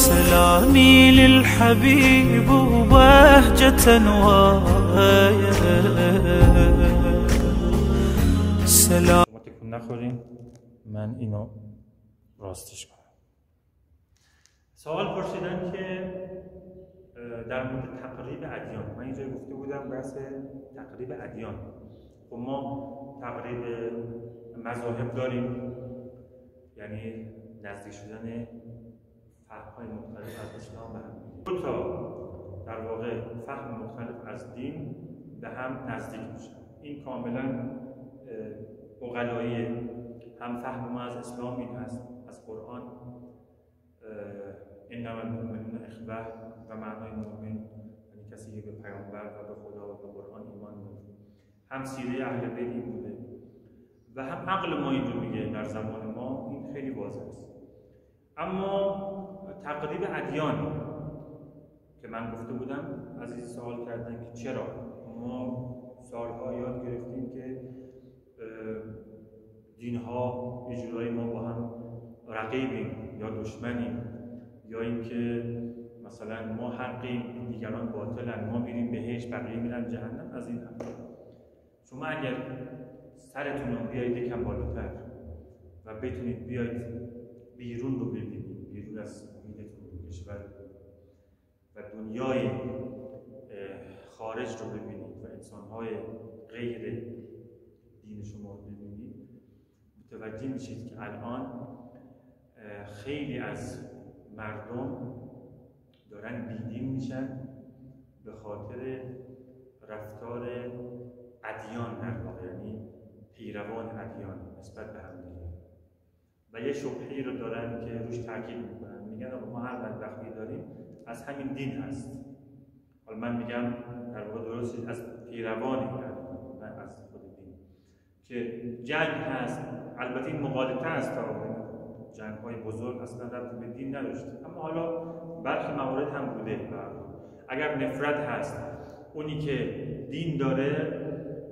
سلامي للحبيب وبهجة وآية سلام. شما تکون نخورین، من اینو راستش کنم. سوال پرسیدن که در مورد تقریب ادیان، من اینجا گفته بودم بحث تقریب ادیان. خب ما تقریب مذاهب داریم، یعنی نزدیک شدن فهم‌های مختلف از اسلام به هم. دو تا در واقع فهم مختلف از دین به هم نزدیک میشن. این کاملا عقلاییه. هم فهم ما از اسلام این هست، از قرآن انما المؤمنون اخوة و معنای مؤمن یعنی کسی که به پیامبر و به خدا و به قرآن ایمان داره. هم سیره اهل بیت این بوده و هم عقل ما این رو میگه. در زمان ما این خیلی واضح است. اما تقریب ادیان که من گفته بودم، عزیز سوال کردن که چرا ما سالها یاد گرفتیم که دینها یه جورایی ما با هم رقیبیم یا دشمنیم، یا اینکه مثلا ما حقیم دیگران باطلن، ما میریم بهشت بقیه میرن جهنم. از این حرفا شما اگر سرتون رو بیایید یکم بالاتر و بتونید بیاید بیرون رو ببینید، بیرون از محیطتون، کشور و دنیای خارج رو ببینید و انسان‌های غیر دین شما رو ببینید، متوجه میشید که الان خیلی از مردم دارن بیدین میشن به خاطر رفتار ادیان، در واقع یعنی پیروان ادیان نسبت به هم دیگه، و یه شبهه‌ای رو دارن که روش تاکید میکنن. میگن ما هر بدبختی داریم از همین دین هست. حالا من میگم در واقع درست از پیروان ادیان، نه از خود دین. که جنگ هست، البته این مغالطه است، جنگ‌های بزرگ اصلا ربطی به دین نداشته، اما حالا برخی موارد هم بوده. اگر نفرت هست، اونی که دین داره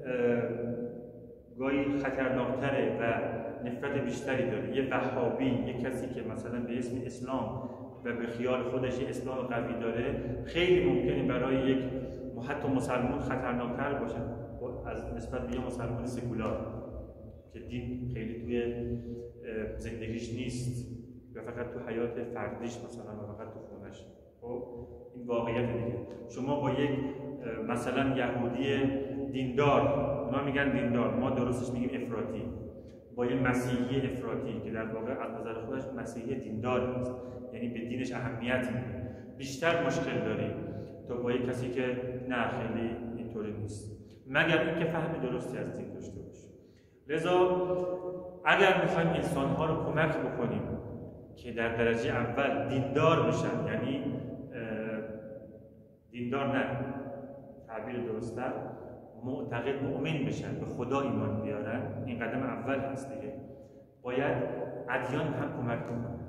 گاهی خطرناکتره و نفرت بیشتری داره. یه وهابی، یه کسی که مثلا به اسم اسلام و به خیال خودش اسلام قوی داره، خیلی ممکنه برای یک حتی مسلمان خطرناکتر باشه از نسبت به یه مسلمان سکولار که دین خیلی توی زندگیش نیست یا فقط تو حیات فردیش مثلا و فقط تو خونش. خب این واقعیت دیگه. شما با یک مثلا یهودی دیندار، اونا میگن دیندار، ما درستش میگیم افراطی، با یه مسیحی افراطی که در واقع از نظر خودش مسیحی دیندار است، یعنی به دینش اهمیت میده، بیشتر مشکل داری تا با یک کسی که نه خیلی اینطوری نیست، مگر اینکه فهم درستی از دین داشته باشه. لذا اگر میخوایم انسان‌ها رو کمک بکنیم که در درجه اول دیندار بشن، یعنی دیندار نه، تعبیر درست‌تر معتقد مؤمن بشن، به خدا ایمان بیارن، این قدم اول هست دیگه. باید ادیان هم کمک کنن.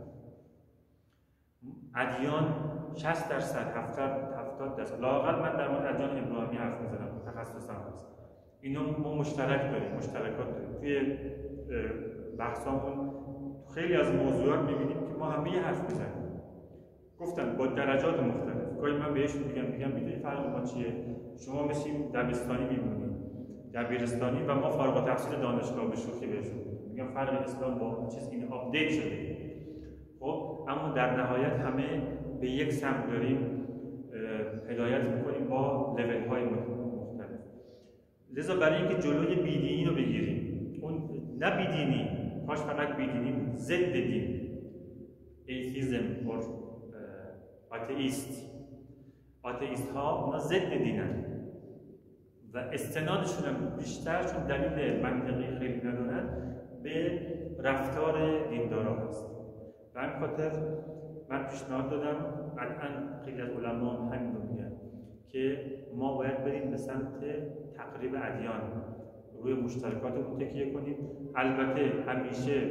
ادیان 60%، 70%، لااقل من در مورد ادیان ابراهیمی حرف میزنم، تخصصم هست. اینو ما مشترک داریم، مشترکات داریم. توی بحثامون خیلی از موضوعات میبینیم که ما همه یه حرف میزنیم. گفتم با درجات مختلف. گاهی من بهشون میگم میدونی فرق ما چیه؟ شما مثل دبستانی میمونید، دبیرستانی، و ما فارغ التحصیل دانشگاه به شوخی بهشون میگم فرق اسلام با چیز این آپدیت شده. خب اما در نهایت همه به یک سمت داریم هدایت میکنیم با لیول های مختلف. لذا برای اینکه جلوی بیدینی رو بگیریم، اون نه بیدینی، کاش فقط بیدینی، ضد دین، ایتیزم اور آتئیست ها اونا ضد دینن و استنادشون هم بیشتر، چون دلیل منطقی خیلی ندارن، به رفتار دیندارا هست. و همین خاطر من پیشنهاد دادم، قطعا خیلی از علما همین رو میگن که ما باید بریم به سمت تقریب ادیان، روی مشترکاتمون تکیه کنیم. البته همیشه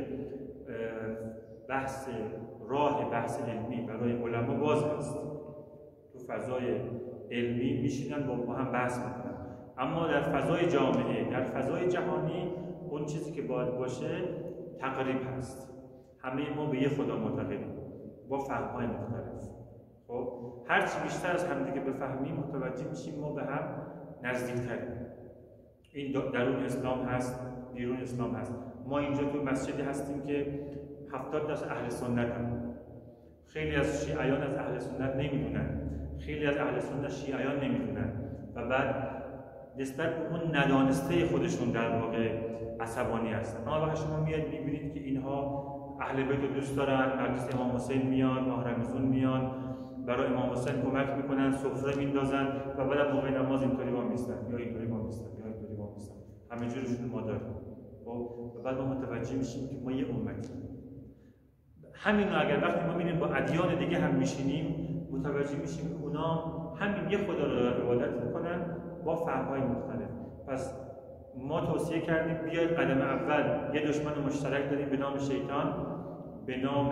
بحث علمی برای علما باز هست، تو فضای علمی میشینن با هم بحث میکنن، اما در فضای جامعه، در فضای جهانی، اون چیزی که باید باشه تقریب هست. همه ما به یه خدا معتقدیم، با فهم‌های مختلف. خب هر چی بیشتر از همدیگه بفهمیم متوجه میشیم ما به هم نزدیک‌تریم. این درون اسلام هست، بیرون اسلام هست. ما اینجا تو مسجدی هستیم که 70% اهل سنت هم. خیلی از شیعیان از اهل سنت نمیدونن، خیلی از اهل سنت شیعیان نمیدونن و بعد نسبت به اون ندانسته خودشون در واقع عصبانی هستن. اما وقتی شما میاد میبینید که اینها اهل بیت رو دوست دارن، مجلس امام حسین میان، ماه رمضان میان، برای امام حسین کمک میکنن، سفره میندازن و بعد موقع نماز اینطوری وامیستن یا اینطوری وامیستن یا اینطوری وامیستن، همه جورشون ما داریم. و بعد ما متوجه میشیم که ما یه امتی. همین رو اگر وقتی ما میریم با ادیان دیگه هم میشینیم متوجه میشیم که اونا همین یه خدا رو عبادت میکنن با فهم‌های مختلف. پس ما توصیه کردیم بیاید قدم اول یه دشمن مشترک داریم به نام شیطان، به نام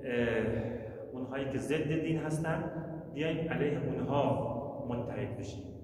اونهایی که ضد دین هستن، بیایم علیه اونها متحد بشیم.